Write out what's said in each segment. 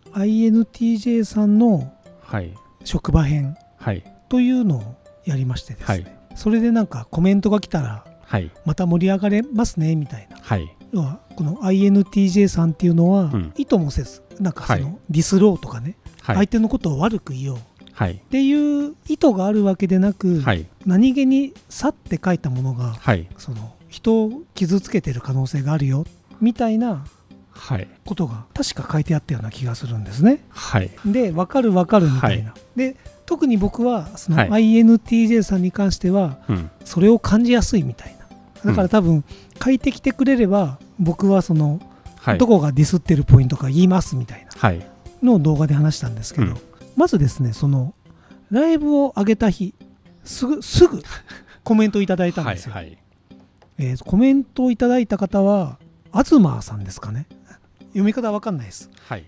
INTJ さんのはい職場編はいというのをやりましてですね、 はいそれでなんかコメントが来たらはいまた盛り上がれますねみたいな。 はい要はこの INTJ さんっていうのは、 うん意図もせずなんかその、 はいディスろうとかね、 はい相手のことを悪く言おうっはいていう意図があるわけでなく、 はい何気にさって書いたものがはいその人を傷つけてる可能性があるよみたいなはいことが確か書いてあったような気がするんですね。 はいで分かる分かるみたいな、で特に僕はそのはい INTJ さんに関してはうんそれを感じやすいみたいな。だから多分書いてきてくれれば僕はそのはいどこがディスってるポイントか言いますみたいなはいのを動画で話したんですけど、 うんまずですねそのライブを上げた日すぐコメントいただいたんですよ。 はいコメントをいただいた方は東さんですかね。読み方は分かんないです。 はい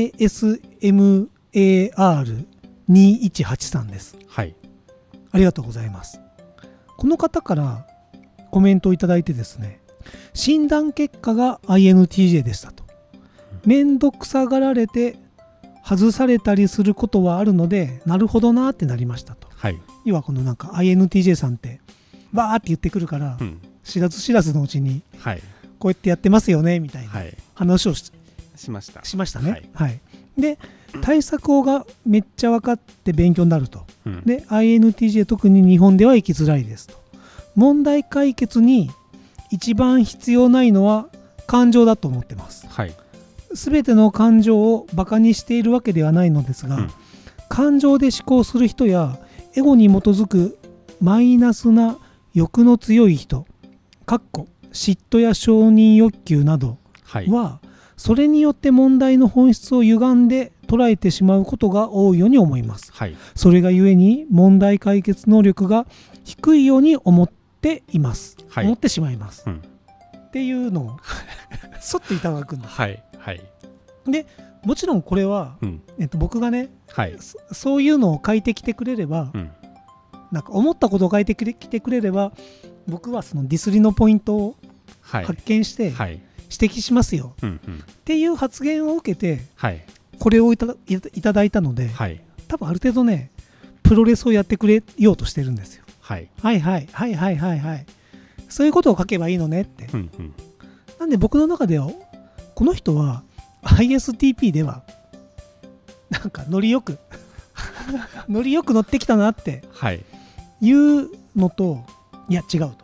ASMAR2183 です。 はいありがとうございます。この方からコメントをいただいてですね、診断結果が INTJ でしたと。めんどくさがられて外されたりすることはあるので、なるほどなってなりましたと。 はい要はこのなんか INTJ さんってバーって言ってくるから、 うん知らず知らずのうちにはいこうやってやってますよねみたいなはい話をしましたましたね。 はいはい。で、対策法がめっちゃ分かって勉強になると。 うんで INTJ 特に日本では生きづらいですと。問題解決に一番必要ないのは感情だと思ってます。 はい全ての感情をバカにしているわけではないのですが、 うん感情で思考する人やエゴに基づくマイナスな欲の強い人嫉妬や承認欲求などはいはそれによって問題の本質を歪んで捉えてしまうことが多いように思います。 はいそれがゆえに問題解決能力が低いように思っています、 はい思ってしまいます、 うんっていうのをそっていただくんです。 はいはいでもちろんこれは、 うん僕がねはいそういうのを書いてきてくれれば、 うんなんか思ったことを書いてきてくれれば僕はそのディスりのポイントをはい発見してはい指摘しますようんうんっていう発言を受けてはいこれをいただいたので、 はい多分ある程度ねプロレスをやってくれようとしてるんですよ。 はいはいはいはいはいはいはいそういうことを書けばいいのねって。 うんうんなんで僕の中ではこの人は ISTP ではなんかノリよく乗ってきたなってはいいうのと、いや違うと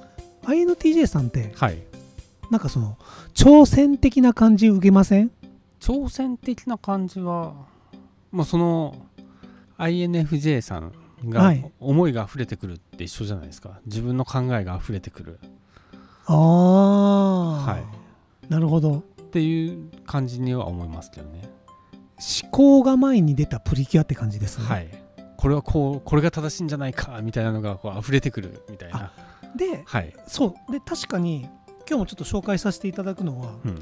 INTJ さんってはいなんかその挑戦的な感じ受けません？ 挑戦的な感じはもうその INFJ さんがはい思いが溢れてくるって一緒じゃないですか。自分の考えが溢れてくるああ、 はいなるほど。 っていう感じには思いますけどね。 思考が前に出たプリキュアって感じですね。 はいこれはこれが正しいんじゃないかみたいなのがこう溢れてくるみたいな。 で、 はいそうで確かに今日もちょっと紹介させていただくのは、 うん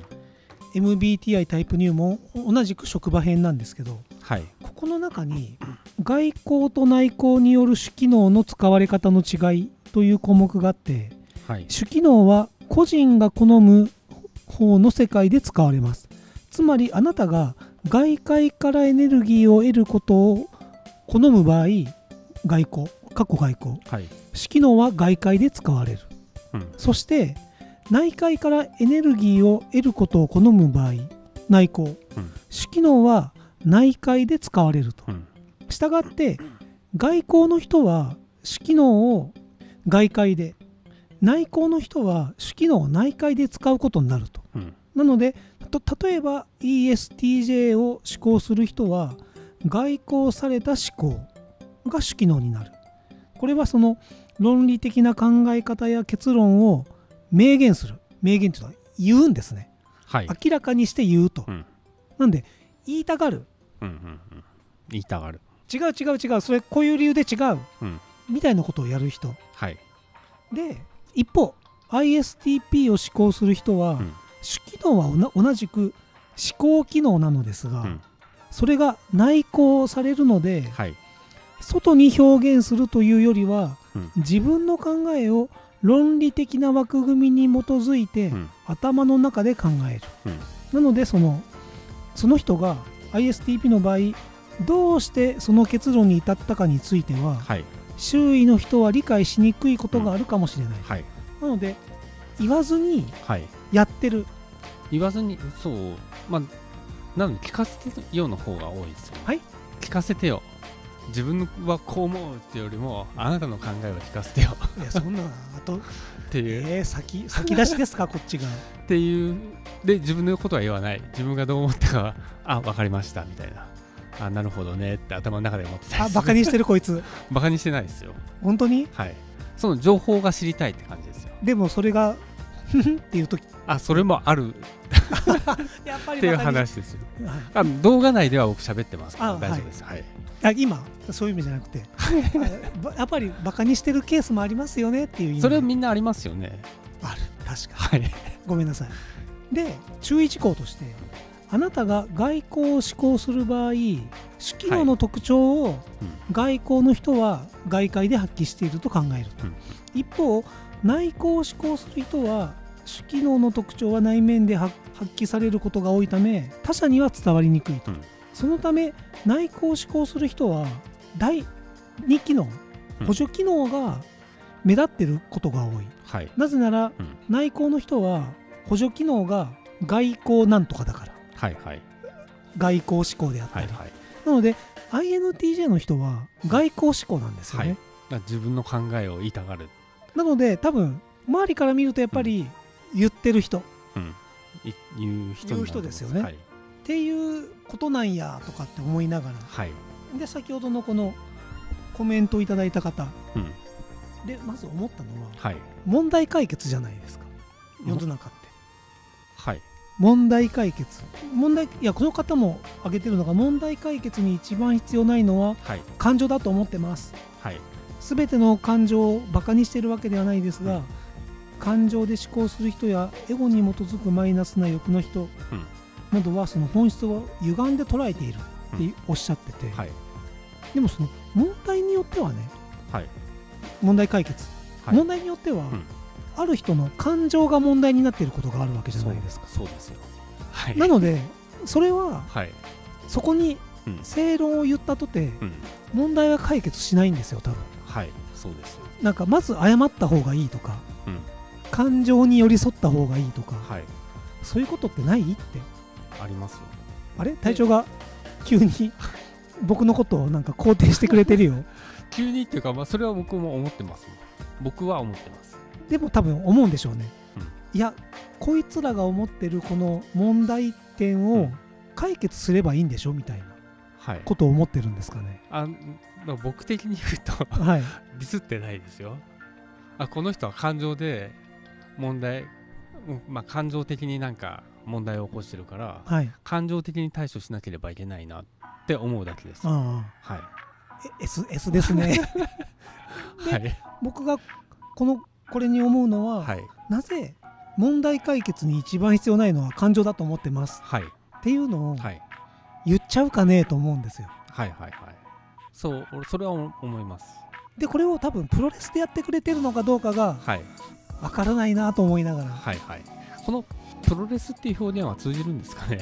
MBTI タイプ入門同じく職場編なんですけど、 はいここの中に外交と内向による主機能の使われ方の違いという項目があって、 はい主機能は個人が好む方の世界で使われます。つまりあなたが外界からエネルギーを得ることを好む場合、外交はい主機能は外界で使われる。 うんそして内界からエネルギーを得ることを好む場合、内向うん主機能は内界で使われると。 うんしたがって外向の人は主機能を外界で、内向の人は主機能を内界で使うことになると。 うんなので例えば ESTJ を思考する人は外向された思考が主機能になる。これはその論理的な考え方や結論を明言する。明言というのは言うんですね。 はい明らかにして言うと。 うんなんで言いたがる。 うんうんうん言いたがる違うそれこういう理由で違ううんみたいなことをやる人はいで、一方 ISTP を思考する人は、 うん主機能は同じく思考機能なのですが、 うんそれが内向されるので、 はい外に表現するというよりは、 うん自分の考えを論理的な枠組みに基づいて、 うん頭の中で考える。 うんなのでその人が ISTP の場合どうしてその結論に至ったかについては、 はい、 周囲の人は理解しにくいことがあるかもしれない、 はい、 なので言わずにはい、 やってる、 言わずに、そう、まあ、なので聞かせてよの方が多いですよ。 はい、 聞かせてよ。自分はこう思うってよりも、あなたの考えを聞かせてよいやそんなあとっていう、 先出しですかこっちがっていう、で、自分のことは言わない。自分がどう思ったかは、あ、わかりましたみたいな。あ、なるほどねって頭の中で思ってたりする。 バカにしてるこいつバカにしてないですよ。 本当に。 はい。その情報が知りたいって感じですよ。 でもそれがふふっていう時あ、それもあるやっぱりっていう話ですよ。 はい、 動画内では僕喋ってますからあ、 大丈夫です。はい。 今そういう意味じゃなくてやっぱりバカにしてるケースもありますよねっていう意味。 それはみんなありますよね。 ある、確かに。 はい。 ごめんなさい。で、注意事項として、あなたが外交を施行する場合、主機能の特徴を外交の人は外界で発揮していると考えると、一方内向を施行する人は主機能の特徴は内面で発揮されることが多いため他者には伝わりにくいと、そのため内向を施行する人は第2機能、補助機能が目立っていることが多い、 はい、 なぜなら、内向の人は補助機能が外交なんとかだから、 はいはい、 外交志向であったり、 はいはい、 なので INTJ の人は外交志向なんですよね、 はい、自分の考えを言いたがる。 なので多分周りから見るとやっぱり言ってる人、 言う人ですよね、 はい、 っていうことなんやとかって思いながら、 はい、 で先ほどのこのコメントをいただいた方、でまず思ったのは、 はい、 問題解決じゃないですか世の中って、 はい、 問題解決、いやこの方も挙げてるのが問題解決に一番必要ないのは感情だと思ってます、はい、全ての感情をバカにしているわけではないですが、感情で思考する人やエゴに基づくマイナスな欲の人などはその本質を歪んで捉えているっておっしゃってて、はい、でもその問題によってはね、はい、問題解決、はい、問題によっては、ある人の感情が問題になっていることがあるわけじゃないですか。 そうですよ、はい、 なのでそれは、はい、そこに正論を言ったとて、問題は解決しないんですよ多分。 はい、そうですよ。 なんかまず謝った方がいいとか、感情に寄り添った方がいいとか、はい、そういうことってないってありますよ。 あれ隊長が急に僕のことをなんか肯定してくれてるよ急にっていうか、それは僕も思ってます。僕は思ってます。 でも多分思うんでしょうね、いやこいつらが思ってるこの問題点を解決すればいいんでしょみたいなことを思ってるんですかね。 僕的に言うと、はい、ディスってないですよ。この人は感情で問題、感情的になんか問題を起こしてるから、はい、感情的に対処しなければいけないなって思うだけです。はい、 S ですねで、はい、僕がこれに思うのは、はい、なぜ問題解決に一番必要ないのは感情だと思ってます、はい、っていうのを言っちゃうかねと思うんですよ。 はいはいはい、それは思います。 でこれを多分プロレスでやってくれてるのかどうかがわからないなと思いながら、 はいはい、このプロレスっていう表現は通じるんですかね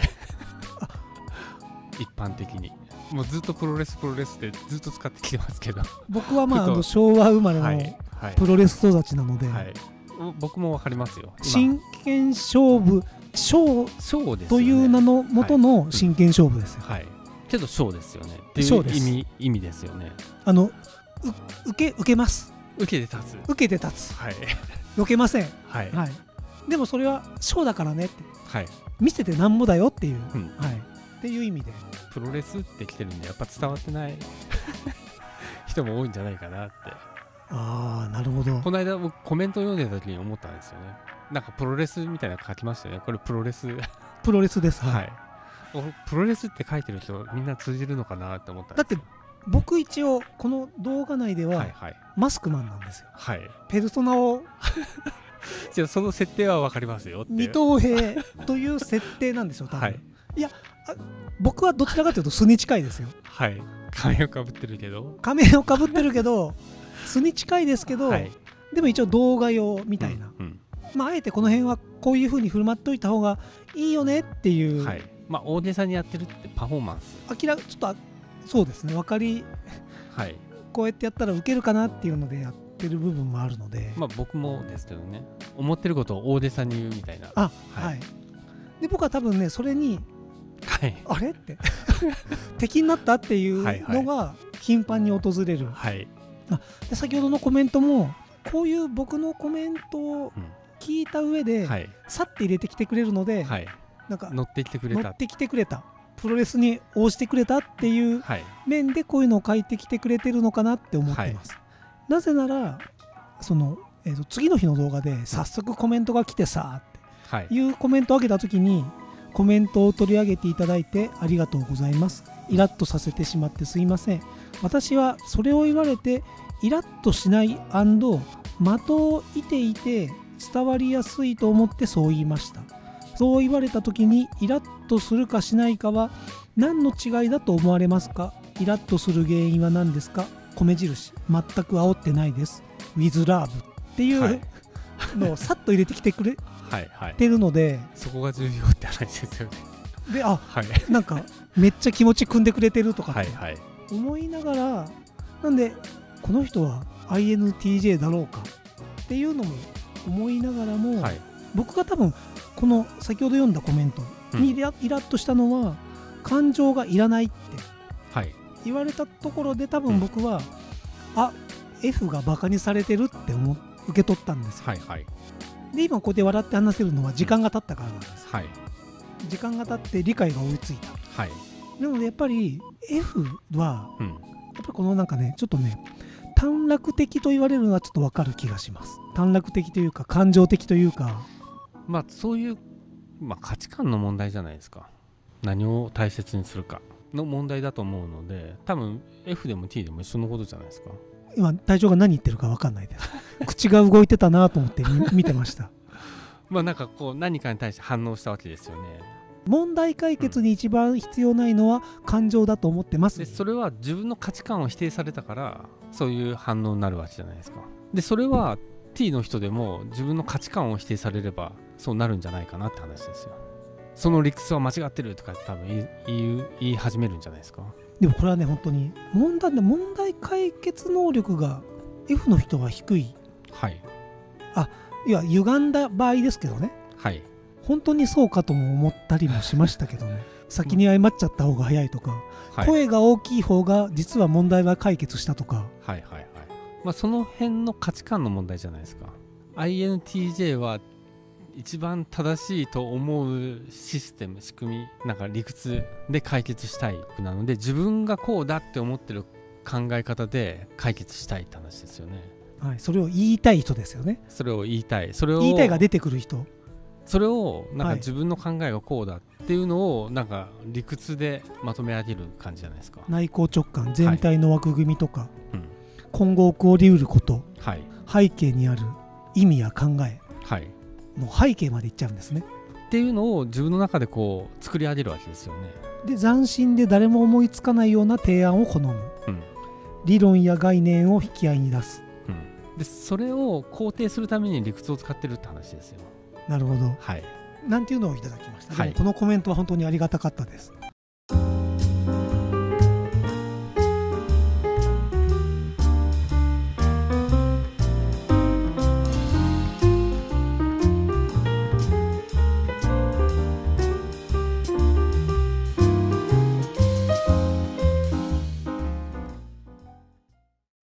一般的にもうずっとプロレスってずっと使ってきてますけど僕は昭和生まれのプロレス育ちなので、はいはい、 僕も分かりますよ。 真剣勝負ショーという名の元の真剣勝負ですよ、はい、 けどショーですよねっていう意味ですよね。 受けます。 受けて立つ、はい、 避けません、 はいはい、でもそれはショーだからねって、はい、見せてなんぼだよっていう、はい、っていう意味でプロレスって来てるんでやっぱ伝わってない人も多いんじゃないかなって。 なるほど。 この間僕コメント読んでた時に思ったんですよね。なんかプロレスみたいなの書きましたよね。これプロレスです、 はい、プロレスって書いてる人みんな通じるのかなって思ったんです。 だって僕一応この動画内ではマスクマンなんですよ、はい、ペルソナをじゃあその設定は分かりますよって二等兵という設定なんですよ多分、はい、いや僕はどちらかというと素に近いですよ。 はい、仮面をかぶってるけど素に近いですけど、はい、でも一応動画用みたいな、あえてこの辺はこういう風に振る舞っておいた方がいいよねっていうまあ大げさにやってるってパフォーマンスちょっとそうですね、 はい、 こうやってやったらウケるかなっていうのでやってる部分もあるので、 まあ僕もですけどね、思ってることを大げさに言うみたいな。 はい、で僕は多分ねそれに、あれって敵になったっていうのが頻繁に訪れる、で先ほどのコメントもこういう僕のコメントを聞いた上で、さって入れてきてくれるので、なんか乗ってきてくれたプロレスに応じてくれたっていう面でこういうのを書いてきてくれてるのかなって思ってます。なぜならその、次の日の動画で早速コメントが来てさっていうコメントを上げた時に、コメントを取り上げていただいてありがとうございます、イラッとさせてしまってすいません、私はそれを言われてイラッとしない&的を射ていて伝わりやすいと思ってそう言いました。そう言われた時にイラッとするかしないかは何の違いだと思われますか？イラッとする原因は何ですか？米印、全く煽ってないです with love っていうのをさっと入れてきてくれてるので、 そこが重要って話ですよね。 でなんかめっちゃ気持ち組んでくれてるとかって思いながら、なんでこの人は INTJ だろうかっていうのも思いながらも、僕が多分この先ほど読んだコメントにイラッとしたのは、感情がいらないって言われたところで多分僕は、F がバカにされてるって受け取ったんですよ。で今こうやって笑って話せるのは時間が経ったからなんです。時間が経って理解が追いついた。なのでやっぱり F は、やっぱりこのなんかねちょっとね短絡的と言われるのはちょっと分かる気がします。短絡的というか感情的というか、 まあそういう、価値観の問題じゃないですか。何を大切にするかの問題だと思うので、多分 F でも T でも一緒のことじゃないですか。 今隊長が何言ってるか分かんないです口が動いてたなと思って見てましたなんかこう何かに対して反応したわけですよね。 問題解決に一番必要ないのは感情だと思ってます。 でそれは自分の価値観を否定されたからそういう反応になるわけじゃないですか。でそれは T の人でも自分の価値観を否定されればそうなるんじゃないかなって話ですよ。その理屈は間違ってるとか多分言い始めるんじゃないですか。 でもこれはね本当に問題解決能力が F の人は低い。いや歪んだ場合ですけどね。本当にそうかとも思ったりもしましたけどね先に謝っちゃった方が早いとか、声が大きい方が実は問題は解決したとか、 その辺の価値観の問題じゃないですか。 INTJ は一番正しいと思うシステム、仕組み、なんか理屈で解決したいなので、自分がこうだって思ってる考え方で解決したいって話ですよね。 それを言いたい人ですよね。 それを言いたいが出てくる人、 それをなんか自分の考えがこうだっていうのをなんか理屈でまとめ上げる感じじゃないですか。 内向直感、全体の枠組みとか、今後起こりうること、背景にある意味や考え、もう背景までいっちゃうんですねっていうのを自分の中でこう作り上げるわけですよね。 で斬新で誰も思いつかないような提案を好む、理論や概念を引き合いに出す、 でそれを肯定するために理屈を使ってるって話ですよ。 なるほど、なんていうのをいただきました。でもこのコメントは本当にありがたかったです。